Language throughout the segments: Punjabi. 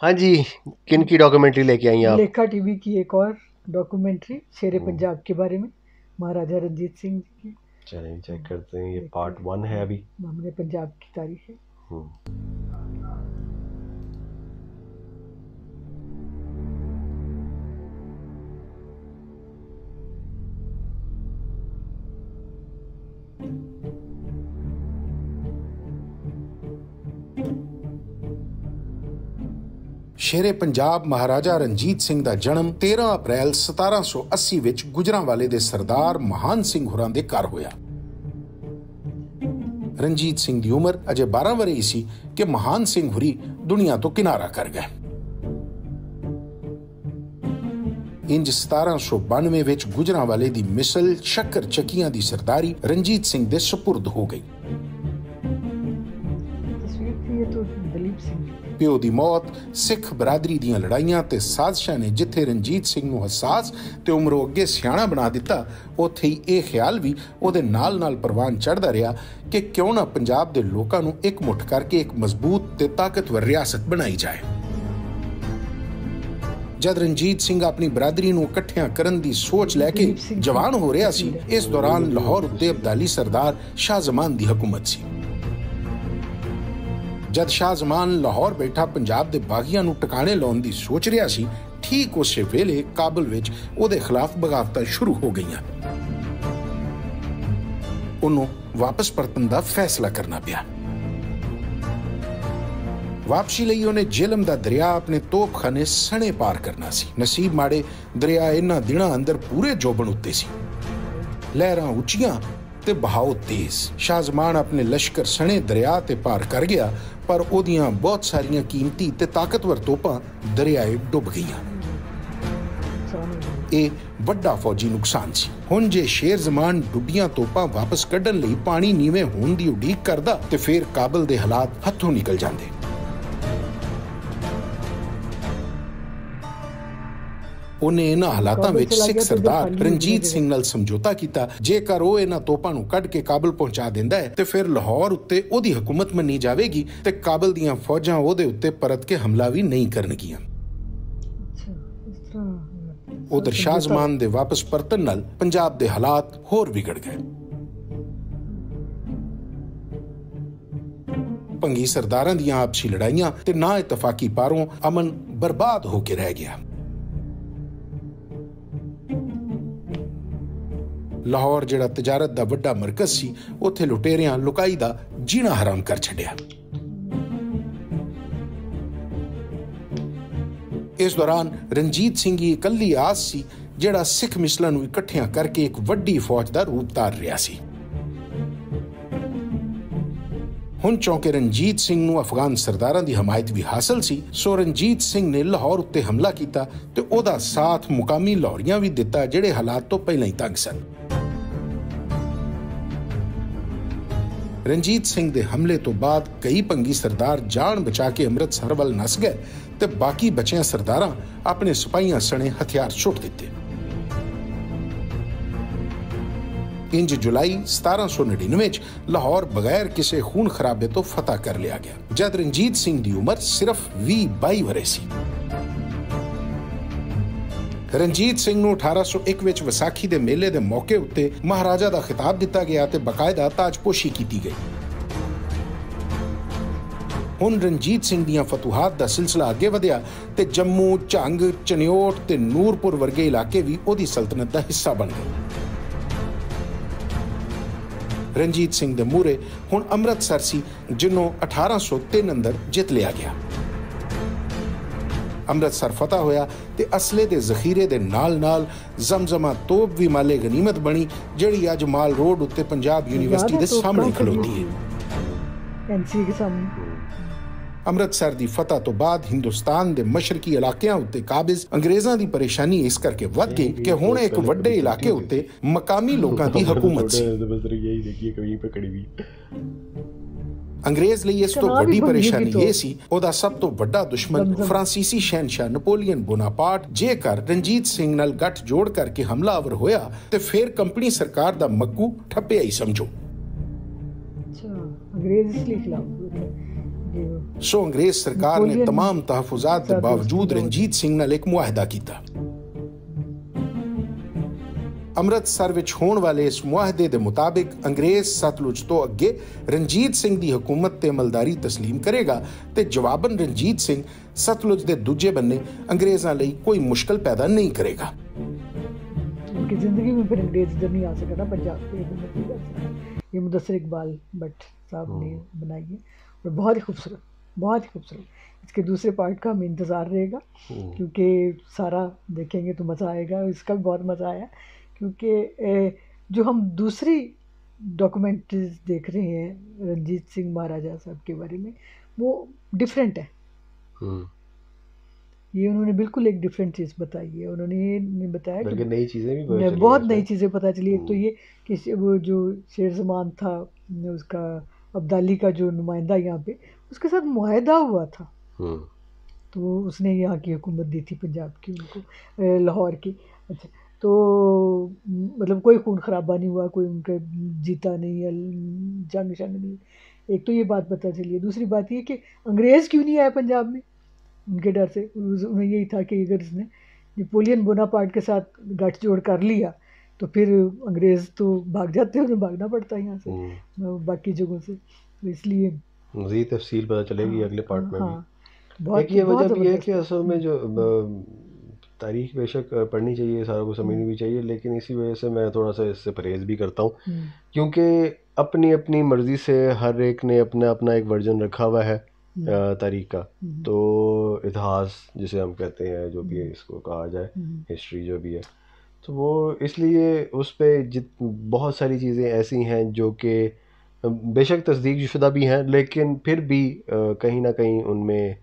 हाँ जी, किन की डॉक्यूमेंट्री लेके आई हैं आप? लेखा टीवी की एक और डॉक्यूमेंट्री शेर पंजाब के बारे में, महाराजा रंजीत सिंह जी की। चलें चेक करते हैं, ये देखते पार्ट हैं। 1 है अभी। हमने पंजाब की तारीख है। शेरे पंजाब महाराजा रंजीत सिंह ਦਾ जन्म 13 अप्रैल 1780 ਵਿੱਚ ਗੁਜਰਾਂਵਾਲੇ ਦੇ ਸਰਦਾਰ ਮਹਾਨ ਸਿੰਘ ਹੋਰਾਂ ਦੇ ਘਰ ਹੋਇਆ। ਰਣਜੀਤ ਸਿੰਘ ਦੀ ਉਮਰ ਅਜੇ 12 ਵਰ੍ਹੇ ਸੀ ਕਿ ਮਹਾਨ ਸਿੰਘ ਹੋਰੀ ਦੁਨੀਆ ਤੋਂ ਕਿਨਾਰਾ ਕਰ ਗਏ। ਇੰਜ 1792 ਵਿੱਚ ਗੁਜਰਾਂਵਾਲੇ ਦੀ ਮਿਸਲ ਸ਼ੱਕਰ ਚੱਕੀਆਂ ਦੀ ਸਰਦਾਰੀ ਰਣਜੀਤ ਸਿੰਘ ਦੇ ਸਪੁਰਦ ਹੋ ਗਈ। ਪਿਓ ਦੀ ਮੌਤ, ਸਿੱਖ ਬਰਾਦਰੀ ਦੀਆਂ ਲੜਾਈਆਂ ਤੇ ਸਾਜ਼ਿਸ਼ਾਂ ਨੇ ਜਿੱਥੇ ਰਣਜੀਤ ਸਿੰਘ ਨੂੰ ਹਸਾਸ ਤੇ ਉਮਰੋਂ ਅੱਗੇ ਸਿਆਣਾ ਬਣਾ ਦਿੱਤਾ, ਉੱਥੇ ਹੀ ਇਹ ਖਿਆਲ ਵੀ ਉਹਦੇ ਨਾਲ-ਨਾਲ ਪ੍ਰਵਾਨ ਚੜ੍ਹਦਾ ਰਿਹਾ ਕਿ ਕਿਉਂ ਨਾ ਪੰਜਾਬ ਦੇ ਲੋਕਾਂ ਨੂੰ ਇਕਮੁੱਠ ਕਰਕੇ ਇੱਕ ਮਜ਼ਬੂਤ ਤੇ ਤਾਕਤਵਰ ਰਿਆਸਤ ਬਣਾਈ ਜਾਏ। ਜਦ ਰਣਜੀਤ ਸਿੰਘ ਆਪਣੀ ਬਰਾਦਰੀ ਨੂੰ ਇਕੱਠਿਆਂ ਕਰਨ ਦੀ ਸੋਚ ਲੈ ਕੇ ਜਵਾਨ ਹੋ ਰਿਹਾ ਸੀ, ਇਸ ਦੌਰਾਨ ਲਾਹੌਰ ਉੱਤੇ ਅਬਦਾਲੀ ਸਰਦਾਰ ਸ਼ਾਹ ਜ਼ਮਾਨ ਦੀ ਹਕੂਮਤ ਸੀ। ਜਦ ਸ਼ਾਹ ਜ਼ਮਾਨ ਲਾਹੌਰ ਬੈਠਾ ਪੰਜਾਬ ਦੇ ਬਾਗੀਆਂ ਨੂੰ ਟਿਕਾਣੇ ਲਾਉਣ ਦੀ ਸੋਚ ਰਿਹਾ ਸੀ, ਠੀਕ ਉਸੇ ਵੇਲੇ ਕਾਬਲ ਵਿੱਚ ਉਹਦੇ ਖਿਲਾਫ ਬਗਾਵਤਾਂ ਸ਼ੁਰੂ ਹੋ ਗਈਆਂ। ਉਹਨੂੰ ਵਾਪਸ ਪਰਤਣ ਦਾ ਫੈਸਲਾ ਕਰਨਾ ਪਿਆ। ਵਾਪਸੀ ਲਈ ਉਹਨੇ ਜੇਲਮ ਦਾ ਦਰਿਆ ਆਪਣੇ ਤੋਪਖਾਨੇ ਸਣੇ ਪਾਰ ਕਰਨਾ ਸੀ। ਨਸੀਬ ਮਾੜੇ, ਦਰਿਆ ਇਹਨਾਂ ਦਿਨਾਂ ਅੰਦਰ ਪੂਰੇ ਜੋਬਨ ਉੱਤੇ ਸੀ। ਲਹਿਰਾਂ ਉੱਚੀਆਂ ਤੇ ਬਹਾਓ ਤੇਜ਼। ਸ਼ਾਹ ਜ਼ਮਾਨ ਆਪਣੇ ਲਸ਼ਕਰ ਸਣੇ ਦਰਿਆ ਤੇ ਪਾਰ ਕਰ ਗਿਆ, ਪਰ ਉਹਦੀਆਂ ਬਹੁਤ ਸਾਰੀਆਂ ਕੀਮਤੀ ਤੇ ਤਾਕਤਵਰ ਤੋਪਾਂ ਦਰਿਆਏ ਡੁੱਬ ਗਈਆਂ। ਇਹ ਵੱਡਾ ਫੌਜੀ ਨੁਕਸਾਨ ਸੀ। ਹੁਣ ਜੇ ਸ਼ੇਰ ਜ਼ਮਾਨ ਡੁੱਬੀਆਂ ਤੋਪਾਂ ਵਾਪਸ ਕੱਢਣ ਲਈ ਪਾਣੀ ਨੀਵੇਂ ਹੋਣ ਦੀ ਉਡੀਕ ਕਰਦਾ ਤੇ ਫਿਰ ਕਾਬਲ ਦੇ ਹਾਲਾਤ ਹੱਥੋਂ ਨਿਕਲ ਜਾਂਦੇ। ਉਹਨੇ ਇਹਨਾਂ ਹਾਲਾਤਾਂ ਵਿੱਚ ਸਿੱਖ ਸਰਦਾਰ ਰਣਜੀਤ ਸਿੰਘ ਨਾਲ ਸਮਝੌਤਾ ਕੀਤਾ। ਜੇਕਰ ਉਹ ਇਹਨਾਂ ਤੋਪਾਂ ਨੂੰ ਕੱਢ ਕੇ ਕਾਬਲ ਪਹੁੰਚਾ ਦਿੰਦਾ ਹੈ ਤੇ ਫਿਰ ਲਾਹੌਰ ਉੱਤੇ ਉਹਦੀ ਹਕੂਮਤ ਮੰਨੀ ਜਾਵੇਗੀ ਤੇ ਕਾਬਲ ਦੀਆਂ ਫੌਜਾਂ ਉਹਦੇ ਉੱਤੇ ਪਰਤ ਕੇ ਹਮਲਾ ਵੀ ਨਹੀਂ ਕਰਨਗੀਆਂ। ਉਧਰ ਸ਼ਾਹ ਜ਼ਮਾਨ ਦੇ ਵਾਪਸ ਪਰਤਣ ਨਾਲ ਪੰਜਾਬ ਦੇ ਹਾਲਾਤ ਹੋਰ ਵਿਗੜ ਗਏ। ਭੰਗੀ ਸਰਦਾਰਾਂ ਦੀਆਂ ਆਪਸੀ ਲੜਾਈਆਂ ਤੇ ਨਾ ਇਤਫਾਕੀ ਪਾਰੋਂ ਅਮਨ ਬਰਬਾਦ ਹੋ ਕੇ ਰਹਿ ਗਿਆ। ਲਾਹੌਰ ਜਿਹੜਾ ਤਜਾਰਤ ਦਾ ਵੱਡਾ ਮਰਕਜ਼ ਸੀ, ਉੱਥੇ ਲੁਟੇਰਿਆਂ ਲੁਕਾਈ ਦਾ ਜੀਣਾ ਹਰਾਮ ਕਰ ਛੱਡਿਆ। ਇਸ ਦੌਰਾਨ ਰਣਜੀਤ ਸਿੰਘ ਦੀ ਇਕੱਲੀ ਆਸ ਸੀ ਜਿਹੜਾ ਸਿੱਖ ਮਿਸਲਾਂ ਨੂੰ ਇਕੱਠਿਆਂ ਕਰਕੇ ਇੱਕ ਵੱਡੀ ਫੌਜ ਦਾ ਰੂਪ ਧਾਰ ਰਿਹਾ ਸੀ। ਹੁਣ ਚੌਂਕੇ ਰਣਜੀਤ ਸਿੰਘ ਨੂੰ ਅਫਗਾਨ ਸਰਦਾਰਾਂ ਦੀ ਹਮਾਇਤ ਵੀ ਹਾਸਲ ਸੀ, ਸੋ ਰਣਜੀਤ ਸਿੰਘ ਨੇ ਲਾਹੌਰ ਉੱਤੇ ਹਮਲਾ ਕੀਤਾ ਤੇ ਉਹਦਾ ਸਾਥ ਮੁਕਾਮੀ ਲਾਹੌਰੀਆਂ ਵੀ ਦਿੱਤਾ ਜਿਹੜੇ ਹਾਲਾਤ ਤੋਂ ਪਹਿਲਾਂ ਹੀ ਤੰਗ ਸਨ। ਰਣਜੀਤ ਸਿੰਘ ਦੇ ਹਮਲੇ ਤੋਂ ਬਾਅਦ ਕਈ ਭੰਗੀ ਸਰਦਾਰ ਜਾਨ ਬਚਾ ਕੇ ਅੰਮ੍ਰਿਤਸਰ ਵੱਲ ਨੱਸ ਗਏ ਤੇ ਬਾਕੀ ਬਚਿਆਂ ਸਰਦਾਰਾਂ ਆਪਣੇ ਸਿਪਾਹੀਆਂ ਸਣੇ ਹਥਿਆਰ ਸੁੱਟ ਦਿੱਤੇ। ਇੰਜ ਜੁਲਾਈ 1799 ਵਿੱਚ ਲਾਹੌਰ ਬਗੈਰ ਕਿਸੇ ਖੂਨ ਖਰਾਬੇ ਤੋਂ ਫਤਹ ਕਰ ਲਿਆ ਗਿਆ, ਜਦ ਰਣਜੀਤ ਸਿੰਘ ਦੀ ਉਮਰ ਸਿਰਫ 20-22 ਵਰ੍ਹੇ ਸੀ। ਰਣਜੀਤ ਸਿੰਘ ਨੂੰ 1801 ਵਿੱਚ ਵਿਸਾਖੀ ਦੇ ਮੇਲੇ ਦੇ ਮੌਕੇ ਉੱਤੇ ਮਹਾਰਾਜਾ ਦਾ ਖਿਤਾਬ ਦਿੱਤਾ ਗਿਆ ਤੇ ਬਕਾਇਦਾ ਤਾਜਪੋਸ਼ੀ ਕੀਤੀ ਗਈ। ਹੁਣ ਰਣਜੀਤ ਸਿੰਘ ਦੀਆਂ ਫਤੂਹਾਤ ਦਾ ਸਿਲਸਿਲਾ ਅੱਗੇ ਵਧਿਆ ਤੇ ਜੰਮੂ, ਝੰਗ, ਚਨਿਓਟ ਤੇ ਨੂਰਪੁਰ ਵਰਗੇ ਇਲਾਕੇ ਵੀ ਉਹਦੀ ਸਲਤਨਤ ਦਾ ਹਿੱਸਾ ਬਣ ਗਏ। ਰਣਜੀਤ ਸਿੰਘ ਦੇ ਮੂਹਰੇ ਹੁਣ ਅੰਮ੍ਰਿਤਸਰ ਸੀ, ਜਿਹਨੂੰ 1803 ਅੰਦਰ ਜਿੱਤ ਲਿਆ ਗਿਆ। ਅੰਮ੍ਰਿਤਸਰ ਫਤਹ ਹੋਇਆ ਤੇ ਅਸਲੇ ਦੇ ਜ਼ਖੀਰੇ ਦੇ ਨਾਲ-ਨਾਲ ਜ਼ਮਜ਼ਮਾ ਤੋਪ ਵੀ ਮਾਲੇ ਗਨੀਮਤ ਬਣੀ, ਜਿਹੜੀ ਅੱਜ ਮਾਲ ਰੋਡ ਉੱਤੇ ਪੰਜਾਬ ਯੂਨੀਵਰਸਿਟੀ ਦੇ ਸਾਹਮਣੇ ਖਲੋਤੀ ਹੈ। ਅੰਮ੍ਰਿਤਸਰ ਦੀ ਫਤਹ ਤੋਂ ਬਾਅਦ ਹਿੰਦੁਸਤਾਨ ਦੇ ਮਸ਼ਰਕੀ ਇਲਾਕਿਆਂ ਉੱਤੇ ਕਾਬਜ਼ ਅੰਗਰੇਜ਼ਾਂ ਦੀ ਪਰੇਸ਼ਾਨੀ ਇਸ ਕਰਕੇ ਵੱਧ ਗਈ ਕਿ ਹੁਣ ਇੱਕ ਵੱਡੇ ਇਲਾਕੇ ਉੱਤੇ ਮਕਾਮੀ ਲੋਕਾਂ ਦੀ ਹਕੂਮਤ ਸੀ। ਅੰਗਰੇਜ਼ ਲਈ ਇਸ ਤੋਂ ਵੱਡੀ ਪਰੇਸ਼ਾਨੀ ਇਹ ਸੀ, ਉਹਦਾ ਸਭ ਤੋਂ ਵੱਡਾ ਦੁਸ਼ਮਣ ਫਰਾਂਸੀਸੀ ਸ਼ਹਿਨਸ਼ਾਹ ਨੈਪੋਲੀਅਨ ਬੋਨਾਪਾਰਟ ਜੇਕਰ ਰਣਜੀਤ ਸਿੰਘ ਨਾਲ ਗੱਠ ਜੋੜ ਕਰਕੇ ਹਮਲਾਵਰ ਹੋਇਆ ਤੇ ਫਿਰ ਕੰਪਨੀ ਸਰਕਾਰ ਦਾ ਮੱਕੂ ਠੱਪਿਆ ਹੀ ਸਮਝੋ। ਅੰਗਰੇਜ਼ ਇਸ ਲਈ ਖਿਲਾਫ ये सो अंग्रेज सरकार ने नेपोलियन तमाम तहफुजात के साथ बावजूद उसकी रंजीत ਸਿੰਘ ਨਾਲ ਇੱਕ ਮੁਆਹਦਾ ਕੀਤਾ। ਅੰਮ੍ਰਿਤਸਰ ਵਿੱਚ ਹੋਣ ਵਾਲੇ ਇਸ ਮੁਆਹਦੇ ਦੇ ਮੁਤਾਬਿਕ ਅੰਗਰੇਜ਼ ਸਤਲੁਜ ਤੋਂ ਅੱਗੇ ਰਣਜੀਤ ਸਿੰਘ ਦੀ ਹਕੂਮਤ ਤੇ ਅਮਲਦਾਰੀ ਤਸਲੀਮ ਕਰੇਗਾ ਤੇ ਜਵਾਬਨ ਰਣਜੀਤ ਸਿੰਘ ਸਤਲੁਜ ਦੇ ਦੂਜੇ ਬੰਨੇ ਅੰਗਰੇਜ਼ਾਂ ਲਈ ਕੋਈ ਮੁਸ਼ਕਲ ਪੈਦਾ ਨਹੀਂ ਕਰੇਗਾ। उनकी ज़िंदगी में फिर अंग्रेज इधर नहीं आ सका ना, पंजाब पे हुकूमत नहीं कर सका। ये मुदस्सिर इकबाल भट्ट साहब ने बनाई है और बहुत ही खूबसूरत, बहुत ही खूबसूरत। इसके दूसरे पार्ट का हमें इंतज़ार रहेगा क्योंकि सारा देखेंगे तो मज़ा आएगा। इसका भी बहुत मज़ा आया क्योंकि जो हम दूसरी डॉक्यूमेंट्रीज देख रहे हैं रंजीत सिंह महाराजा साहब के बारे में, वो डिफरेंट है। ये उन्होंने बिल्कुल एक डिफरेंट चीज़ बताई है। उन्होंने ये नहीं बताया कि नई चीज़ें भी बहुत नई चीज़ें पता चली। एक तो ये कि वो जो शेर ज़मान था उसका अब्दाली का जो नुमाइंदा यहाँ पे, उसके साथ मुआहदा हुआ था तो उसने यहाँ की हुकूमत दी थी पंजाब की उनको, लाहौर की। अच्छा, तो मतलब कोई खून खराबा नहीं हुआ, कोई उनका जीता नहीं है, जंग शंग नहीं। एक तो ये बात पता चली है। दूसरी बात ये कि अंग्रेज़ क्यों नहीं आए पंजाब में, उनके डर से। उन्हें यही था कि अगर इसने नेपोलियन बोनापार्ट के साथ गठजोड़ कर लिया तो फिर अंग्रेज़ तो भाग जाते हैं, उन्हें भागना पड़ता है यहाँ से बाकी जगहों से। तो इसलिए मज़ीद तफसील पता चलेगी अगले पार्ट में भी। बहुत एक ये बहुत वजह भी है कि ज़बरदस्त असल में जो तारीख बेशक पढ़नी चाहिए, सारा कुछ समझनी भी चाहिए, लेकिन इसी वजह से मैं थोड़ा सा इससे परहेज़ भी करता हूँ क्योंकि अपनी अपनी मर्ज़ी से हर एक ने अपना अपना एक वर्जन रखा हुआ है तारीख का। तो इतिहास जिसे हम कहते हैं, जो भी इसको कहा जाए, हिस्ट्री जो भी है, तो वो इसलिए उस पर बहुत सारी चीज़ें ऐसी हैं जो कि बेशक तस्दीक शुदा भी हैं, लेकिन फिर भी कहीं ना कहीं उनमें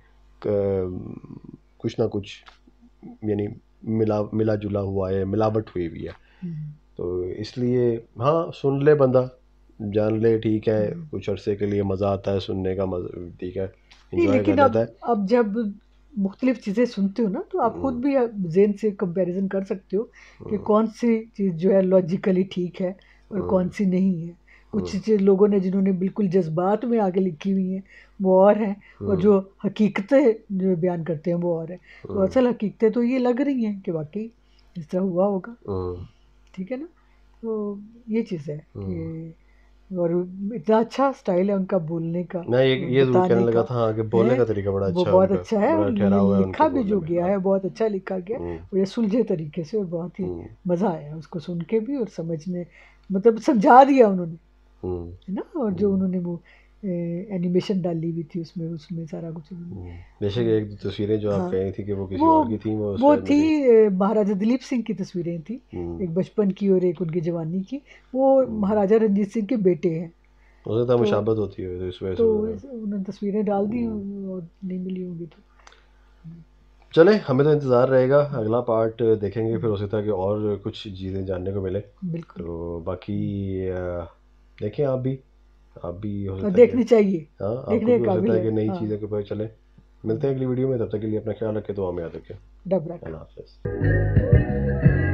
कुछ ना कुछ यानी मिला जुला हुआ है, मिलावट हुई हुई है। तो इसलिए हाँ, सुन ले बंदा, जान ले, ठीक है, कुछ अरसे के लिए मज़ा आता है सुनने का, ठीक है, एंजॉय कर लेता है। अब जब मुख्तलिफ चीज़ें सुनते हो ना तो आप खुद भी ज़हन से कंपैरिजन कर सकते हो कि कौन सी चीज़ जो है लॉजिकली ठीक है और कौन सी नहीं है। कुछ चीज़ लोगों ने जिन्होंने बिल्कुल जज्बात में आगे लिखी हुई हैं वो और हैं, और जो हकीकतें जो बयान करते हैं वो और है। तो असल हकीकतें तो ये लग रही हैं कि वाकई इस तरह हुआ होगा, ठीक है ना। तो ये चीज़ है कि और इतना अच्छा स्टाइल है उनका बोलने का। मैं ये जरूर कहने लगा था कि बोलने का तरीका बड़ा अच्छा वो है, बहुत अच्छा है, और है लिखा भी जो गया है बहुत अच्छा लिखा गया, बड़े सुलझे तरीके से, और बहुत ही मज़ा आया उसको सुन के भी और समझने, मतलब समझा दिया उन्होंने, है ना। और जो उन्होंने वो एनिमेशन डाली हुई थी उसमें सारा कुछ बेशक एक दो तस्वीरें जो आप कह रही थी कि वो किसी और की थी, वो थी महाराजा दिलीप सिंह की तस्वीरें थी, एक बचपन की और एक उनकी जवानी की। वो महाराजा रंजीत सिंह के बेटे हैं, उसे तो मुशाबत होती है, तो इस वजह से उन्होंने तस्वीरें डाल दी और नहीं मिली होंगी। तो चले, हमें तो इंतज़ार रहेगा, अगला पार्ट देखेंगे, फिर हो सकता है कि और कुछ चीज़ें जानने को मिले। बिल्कुल। तो बाकी देखें, आप भी हो सकता है देखनी चाहिए, हाँ, आपको भी हो सकता है कि नई चीज़ें के पता चले। मिलते हैं अगली वीडियो में, तब तक के लिए अपना ख्याल रखें, तो हमें याद रखें। डब रख। अल्लाह हाफ़िज़।